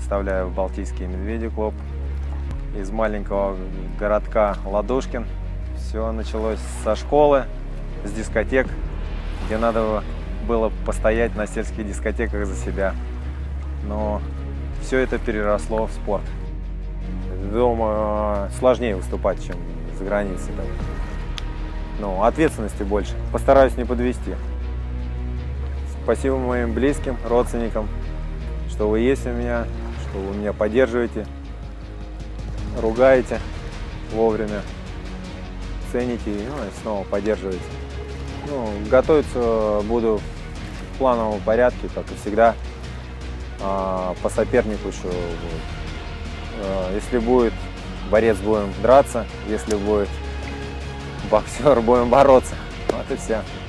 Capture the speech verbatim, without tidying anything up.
представляю Балтийский медведи клуб из маленького городка Ладушкин. Все началось со школы, с дискотек, где надо было постоять на сельских дискотеках за себя. Но все это переросло в спорт. Дома сложнее выступать, чем за границей. Ну, ответственности больше. Постараюсь не подвести. Спасибо моим близким, родственникам, что вы есть у меня, что вы меня поддерживаете, ругаете вовремя, цените и, ну, и снова поддерживаете. Ну, готовиться буду в плановом порядке, как и всегда. А, по сопернику еще будет. А, если будет борец, будем драться, если будет боксер, будем бороться. Вот и все.